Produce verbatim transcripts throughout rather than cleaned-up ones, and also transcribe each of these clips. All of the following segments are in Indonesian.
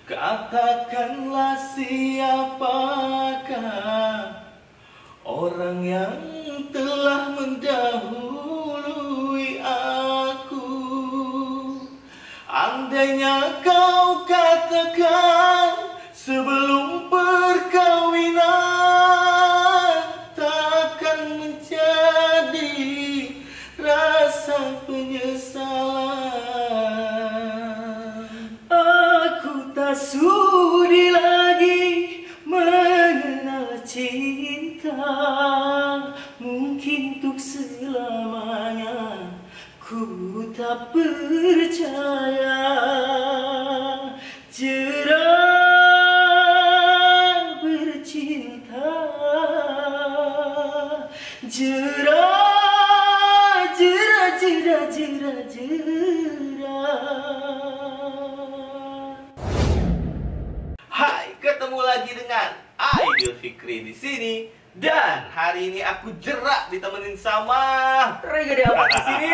Katakanlah siapakah orang yang telah mendahului aku. Andainya kau katakan sebelum perkawinan, takkan menjadi rasa penyesalan. Aku tak sudi lagi mengenal cinta, mungkin untuk selamanya ku tak percaya. Jerah bercinta, jerah, jerah, jerah, jerah, jerah. Hai, ketemu lagi dengan Aidil Fikri di sini. Dan hari ini aku jerak ditemenin sama Rega di apa di sini?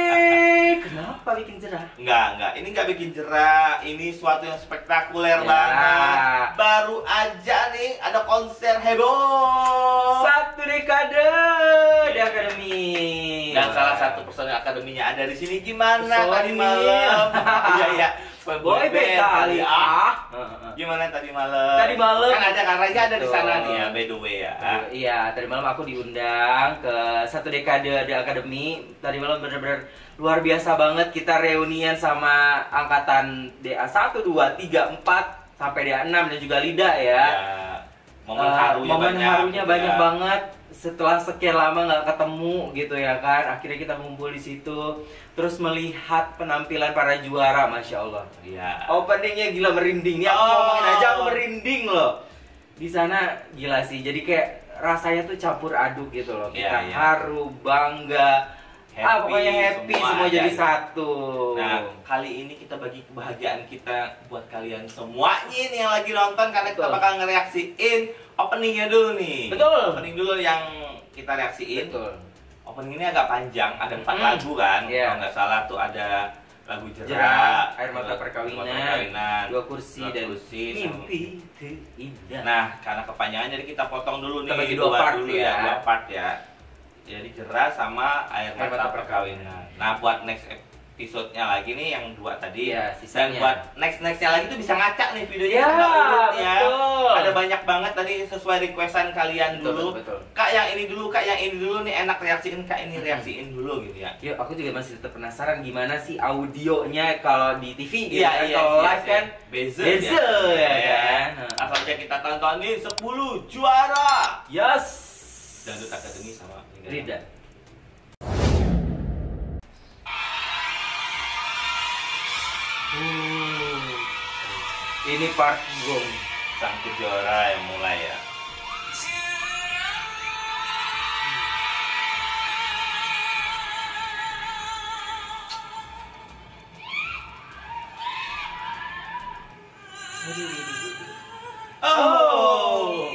Kenapa bikin jerah? Enggak, enggak. Ini enggak bikin jerah. Ini suatu yang spektakuler Ya. banget. Baru aja nih ada konser heboh. Satu dekade di akademi. Dan salah satu personil akademinya ada di sini. Gimana Sorry. tadi malam? Iya, iya. Boy band kali ah. Gimana tadi malam? Tadi malam kan ada Kak Raja ada di Betul. sana nih ya, by the way ya. Iya, tadi malam aku diundang ke satu dekade di akademi. Tadi malam benar-benar luar biasa banget. Kita reunian sama angkatan D A satu, dua, tiga, empat sampai D A enam dan juga Lida ya. Ya, momen Uh, harunya momen banyak. harunya gitu banyak ya. banget. Setelah sekian lama nggak ketemu gitu ya kan, akhirnya kita ngumpul di situ, terus melihat penampilan para juara, masya Allah. Iya. Openingnya gila, merinding. Nih aku Oh. ngomongin aja aku merinding loh. Di sana gila sih. Jadi kayak rasanya tuh campur aduk gitu loh. Kita Iya, iya. haru, bangga, Happy, ah pokoknya happy semua semua, ada jadi gitu. satu. Nah, kali ini kita bagi kebahagiaan kita buat kalian semuanya nih yang lagi nonton, karena kita Betul. bakal ngereaksiin openingnya dulu nih. Betul. Opening dulu yang kita reaksiin. Betul. Opening ini agak panjang, ada empat Hmm. lagu kan. Iya. Kalau nggak salah tuh ada lagu Jerah, Jerah, Air Mata Air Perkawinan, Mata Perkawinan, Dua Kursi, Dua dan Kursi, sama- Mimpi Terindah. Nah, karena kepanjangan jadi kita potong dulu nih. Kita bagi dua part dulu ya. dua part ya. Jadi Jerah sama Air Air Mata, Mata Perkawinan. Nah, buat next episode-nya lagi nih yang dua tadi. Iya, Dan sisanya. buat next-nextnya lagi tuh bisa ngacak nih videonya. Ya, Nggak urut ya. betul. Ada banyak banget tadi sesuai requestan kalian Betul, dulu. betul, betul. Kak yang ini dulu, Kak yang ini dulu nih enak reaksiin, Kak ini reaksiin dulu gitu ya. Yuk, aku juga masih tetap penasaran gimana sih audionya kalau di T V gitu Iya, kan. iya, Kalau iya, live iya. kan Beza, beza ya kan. Langsung aja kita tontonin sepuluh juara Yes. Dangdut Akademi sama Rida. Uh, Ini part gong. sang kejora yang mulai ya. Oh,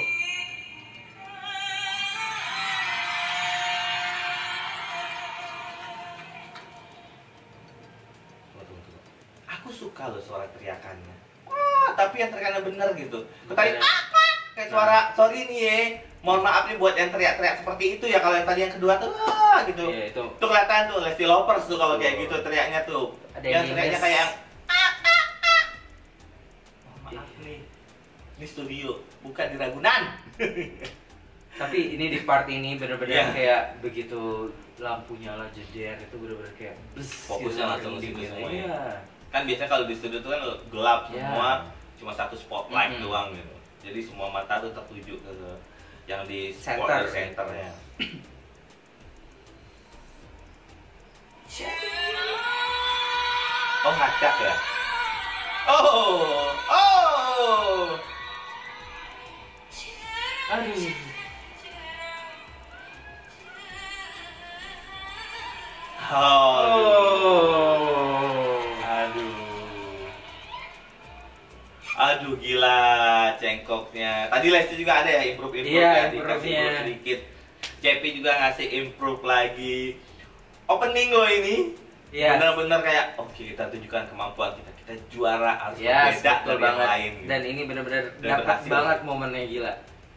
aku suka loh suara teriakannya. Wah, tapi yang teriakannya bener gitu. Tadi Bener. apa? Kayak suara, sorry nih ya. Mohon maaf nih buat yang teriak-teriak seperti itu ya. Kalau yang tadi yang kedua tuh, ah, gitu. Iya, itu. Tuh kelihatan tuh Lesti Lovers tuh kalau kayak gitu teriaknya tuh. Ada yang yang teriaknya minus. kayak yang ah, ah, ah. Oh, maaf nih. Ini studio, bukan di Ragunan. Tapi ini di part ini bener-bener Iya. kayak begitu lampu nyala jeder itu bener-bener kayak bes, Fokusnya gitu, langsung ke merinding situ gitu. semua ya. Iya. Kan biasanya kalau di studio tuh kan gelap Ya. semua, cuma satu spotlight Mm-mm. doang gitu. Jadi semua mata tuh tertuju ke yang di spot Center. di centernya. Oh ngacak ya? Oh, oh. Aduh. Oh. Aduh. Aduh gila cengkoknya. Tadi Lesti juga ada ya improve improve Iya, ya, dikasih improve-nya. improve sedikit. Cepi juga ngasih improve lagi. Opening lo ini. Iya. Bener-bener kayak oke kita tunjukkan kemampuan kita. kita juara harus Ya, beda betul dari yang banget. lain. Dan ini benar-benar Dan dapat berhasil. banget momennya gila.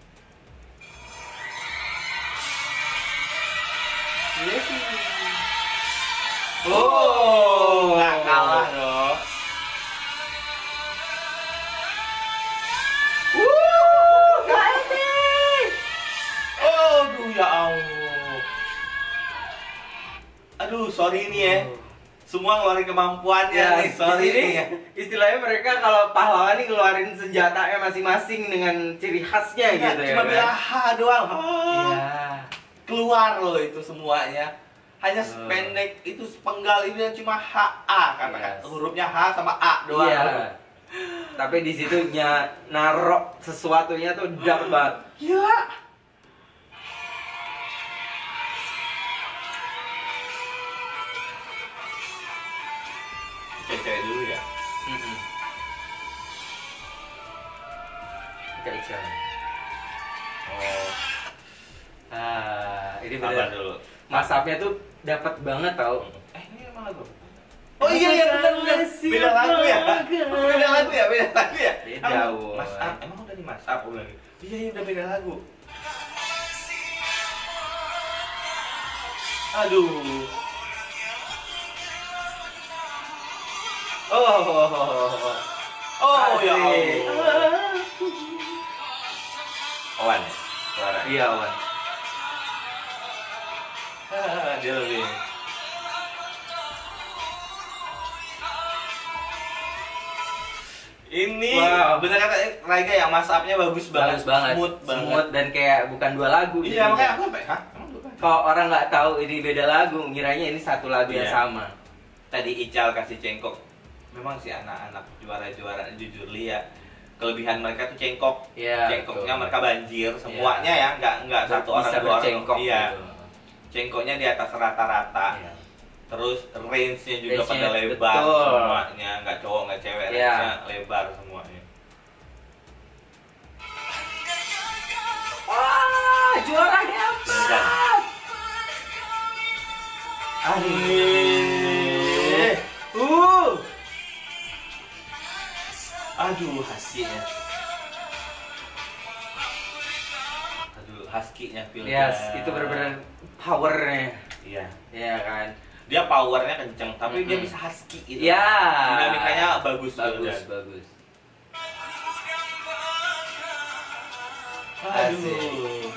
Oh, nggak kalah dong. Wuh, K L B. Oh, aduh ya Allah. Aduh, sorry nih ya. Semua ngeluarin kemampuannya Ya, nih, sorry di sini nih ya. istilahnya mereka kalau pahlawan nih ngeluarin senjatanya masing-masing dengan ciri khasnya Nggak, gitu ya. cuma kan? bilang ha doang. Ha. Iya. Keluar loh itu semuanya. Hanya Hmm. sependek itu sepenggal itu yang cuma H A karena Yes. hurufnya H sama A doang. Iya. Tapi di situ nya narok sesuatunya tuh dapet banget. Gila. Cewek dulu ya. Mm-mm. Kayak Ican. Oh, Ah, ini sabar bener. dulu. Masapnya tuh dapat banget tau. Eh, ini emang lagu. Oh iya iya benar benar. Beda lagu ya. Beda lagu ya, beda lagu ya. Beda, Emang Woy. Mas Up, emang udah di Mas Up ulang. Iya iya udah beda lagu. Aduh. Oh, oh, oh, oh, oh. Oh ya Asik. Allah. Owan ya? Suara. Iya, Wan. Ah, dia lebih. Ini Wow. bener kata Raiga yang Mas Up-nya bagus banget, Bagus banget. smooth banget. Smooth dan kayak bukan dua lagu. Iya jadinya. makanya aku sampai, hah? Emang bukan? Kalau orang nggak tahu ini beda lagu, ngiranya ini satu lagu yang Iya. sama. Tadi Ical kasih cengkok. Memang sih anak-anak juara-juara jujur li ya. Kelebihan mereka tuh cengkok. Iya, Cengkoknya betul. mereka banjir semuanya ya, nggak nggak satu orang Bisa dua orang. bercengkok Iya. gitu. Cengkoknya di atas rata-rata. Iya. Terus range-nya juga Range-nya, pada lebar betul. semuanya, nggak cowok nggak cewek, Iya. range-nya lebar semuanya. Wah, juara hebat. Aduh. Uh. Aduh, husky-nya. Aduh, husky-nya feel. Yes, itu benar-benar powernya. Iya. Iya kan? Dia powernya kenceng, tapi dia Mm-mm. bisa husky gitu. Iya. Dinamikanya bagus, Bagus, Wildan. bagus. Aduh.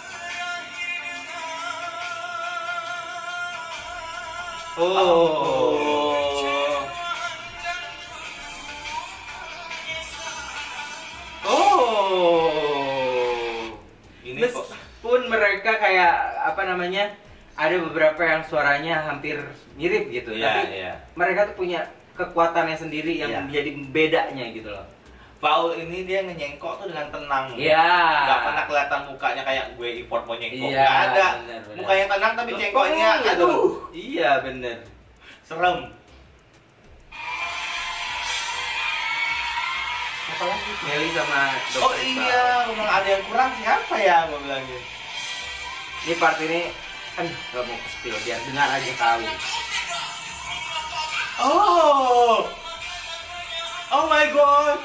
Oh. Oh. Ini kok Meskipun mereka kayak apa namanya, ada beberapa yang suaranya hampir mirip gitu, Iya, tapi iya. mereka tuh punya kekuatannya sendiri yang Iya. menjadi bedanya gitu loh. Paul ini dia ngenyengkok tuh dengan tenang. Iya. Gak pernah kelihatan mukanya kayak gue import mau nyengkok. Iya, Gak ada. bener, bener. Mukanya tenang tapi Loh, cengkoknya kok gitu? aduh, Iya bener. serem. Apalagi Meli sama Dokter Oh Iqbal. iya, memang ada yang kurang siapa ya gue bilangnya. Ini part ini kan gak mau spill biar dengar aja tahu. Oh. Oh my god.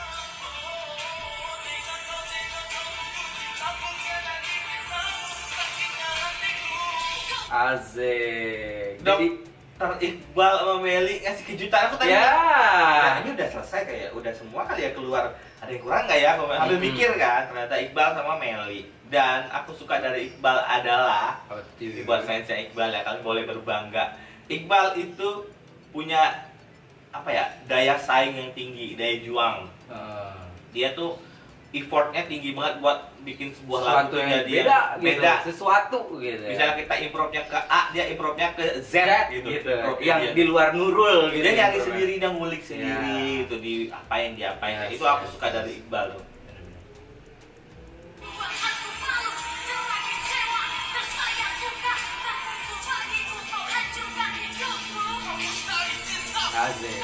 Asik. Jadi Dokter Iqbal sama Meli ngasih kejutan aku tadi. ya. Nah, ini udah selesai kayak udah semua kali ya keluar. Ada yang kurang nggak ya? Aku ambil Mm-mm. mikir kan, ternyata Iqbal sama Meli. Dan aku suka dari Iqbal adalah ini buat fansnya Iqbal ya, kalian boleh berbangga. Iqbal itu punya apa ya, daya saing yang tinggi, daya juang. Eh, Dia tuh effortnya tinggi banget buat bikin sebuah lagu sesuatu yang jadi beda, beda. gitu. Sesuatu gitu. Misalnya kita improve-nya ke A, dia improve-nya ke Z, Z gitu. gitu. Improve-nya Yang dia. di luar Nurul gitu. Dia nyari improve-nya. sendiri dan ngulik sendiri Ya. gitu, di apain dia apain. Yes, Itu aku yes, suka yes. dari Iqbal tuh. Asik.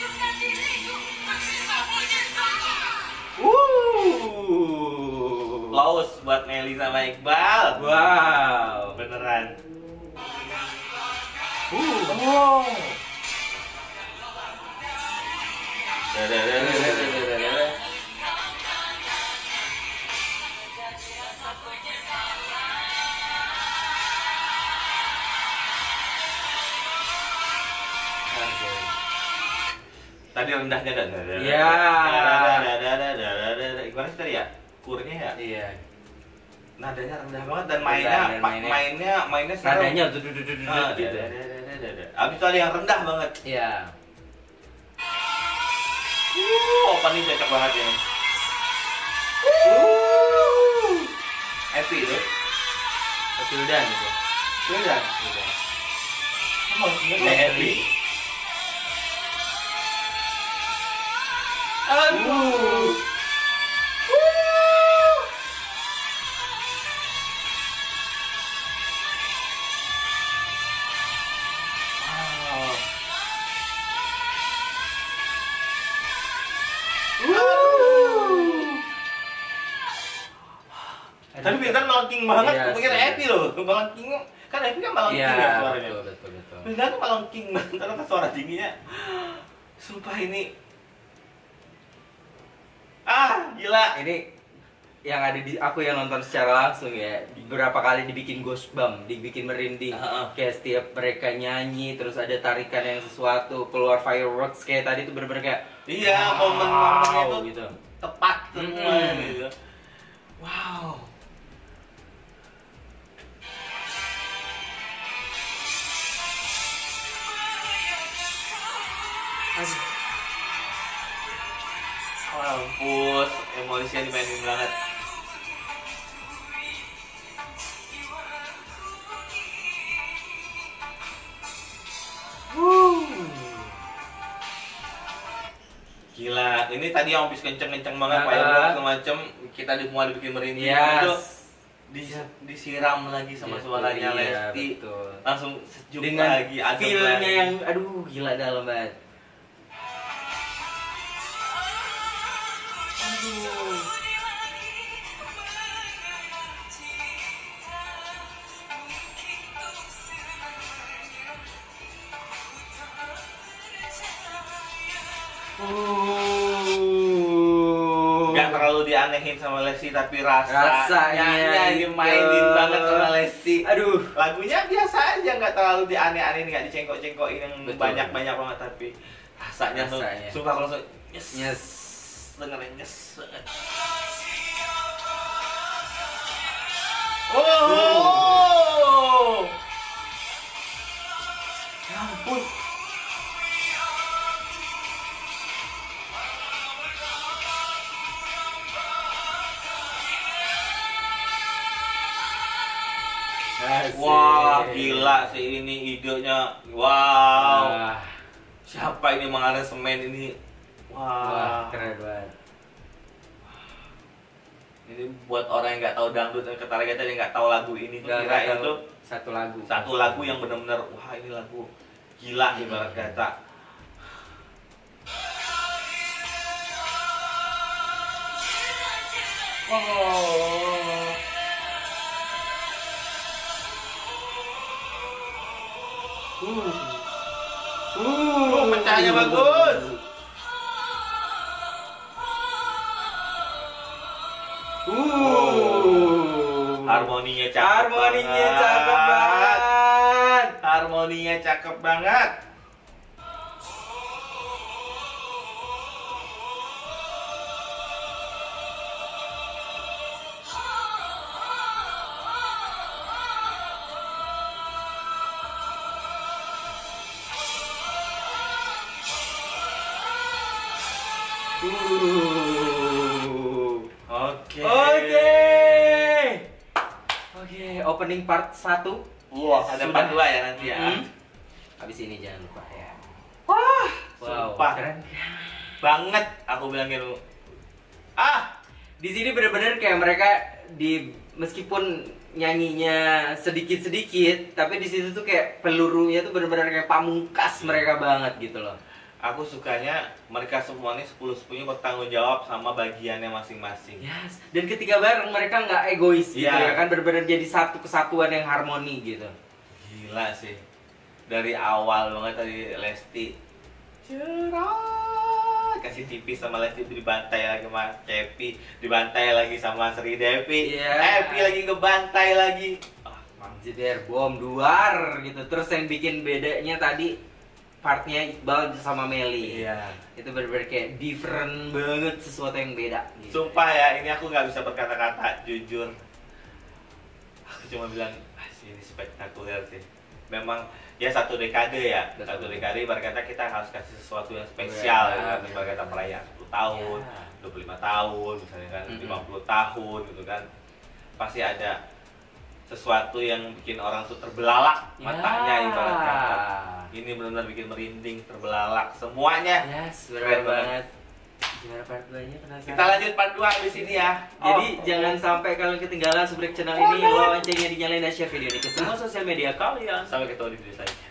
Wuh. Laos buat Meli sama Iqbal. Wow. Beneran. Uh. Oh. Tadi rendahnya dan ya gimana sih tadi ya kurnya ya iya nadanya rendah banget dan mainnya dan mainnya mainnya mainnya nadanya gitu gitu abis itu ada yang rendah banget iya uh opening cocok banget ini uh happy itu tapi udah gitu udah udah udah happy aduh tapi Bintan melengking banget, iya, pikir Epi loh, melengking kan Epi kan melengking iya, ya suaranya. betul betul betul. Bintan tuh melengking banget, ternyata suara tingginya. Sumpah ini, ah gila. Ini yang ada di aku yang nonton secara langsung ya, beberapa kali dibikin goosebump, dibikin merinding. Uh-uh. Kayak setiap mereka nyanyi, terus ada tarikan yang sesuatu, keluar fireworks kayak tadi tuh bener-bener kayak Iya, wow, momen-momennya tuh gitu. tepat semua Mm-hmm. gitu. Wow. Aduh. Mampus, emosinya dimainin banget. Gila, ini tadi yang habis kenceng-kenceng banget, Ah. fireworks segala macem, kita di semua dibikin merinding. Yes. Itu dis- disiram lagi sama Gitu, suaranya iya, Lesti, betul. langsung sejuk Dengan lagi, adem feel-nya lagi. yang aduh gila dalam banget. Gak terlalu dianehin sama Lesti, tapi rasanya, Rasanya dimainin gitu. banget sama Lesti. Aduh. Lagunya biasa aja, nggak terlalu dianeh-anehin, nggak dicengkok-cengkokin yang Betul. banyak-banyak banget, tapi rasanya, Rasanya. tuh sumpah kalau langsung yes, Yes. dengerin yes banget. Oh, ya ampun. Wah, gila sih ini idenya. Wow. Wah, Siapa ini mengaransemen ini? wah, Wah. keren banget. Ini buat orang yang nggak tahu dangdut dan ketargetan yang nggak tahu lagu ini tuh Nggak- kira nggak itu tahu satu lagu. satu lagu yang benar-benar wah ini lagu gila ibarat kata. Oh. Uh. Uh, pecahnya bagus. Uh. Harmoninya cakep. Harmoninya banget. cakep banget. Harmoninya cakep banget. Uh. Oke. Oke. Oke, opening part satu. Wah, ada Sudah. part dua ya nanti ya. Mm. Habis ini jangan lupa ya. Wah, Wow, sumpah. keren. Banget aku bilang gitu. Ah, Di sini bener-bener kayak mereka di meskipun nyanyinya sedikit-sedikit, tapi di situ tuh kayak pelurunya tuh bener-bener kayak pamungkas mereka banget gitu loh. aku sukanya mereka semuanya sepuluh sepuluhnya bertanggung jawab sama bagiannya masing-masing. Yes. Dan ketika bareng mereka nggak egois gitu Iya. ya kan, bener-bener jadi satu kesatuan yang harmoni gitu. Gila sih. Dari awal banget tadi Lesti cerah dikasih tipis sama Lesti, dibantai lagi sama Cepi, dibantai lagi sama Sri Devi, Iya. Epi lagi ngebantai lagi. Ah, Jeder bom duar gitu. Terus yang bikin bedanya tadi partnya Iqbal sama Meli. iya. Itu bener-bener kayak different banget, sesuatu yang beda gitu. Sumpah ya, ini aku nggak bisa berkata-kata, jujur. Aku cuma bilang, ah, ini spektakuler sih. Memang ya satu dekade ya, Betul. satu dekade ibarat kata kita harus kasih sesuatu yang spesial, Ya, ya, kan? bener. Ibarat kata perayaan sepuluh tahun, Ya. dua puluh lima tahun, misalnya kan, Mm-mm. lima puluh tahun gitu kan. Pasti ada sesuatu yang bikin orang tuh terbelalak matanya, Ya. ibarat kata. Ini benar-benar bikin merinding, terbelalak semuanya. Yes, Keren bener banget. banget. Gimana part dua-nya penasaran? Kita lanjut part dua habis ini ya. Jadi Oh. jangan sampai kalian ketinggalan Subrek channel ini, loncengnya dinyalain dan share video ini ke semua sosial media kalian. Sampai ketemu di video selanjutnya.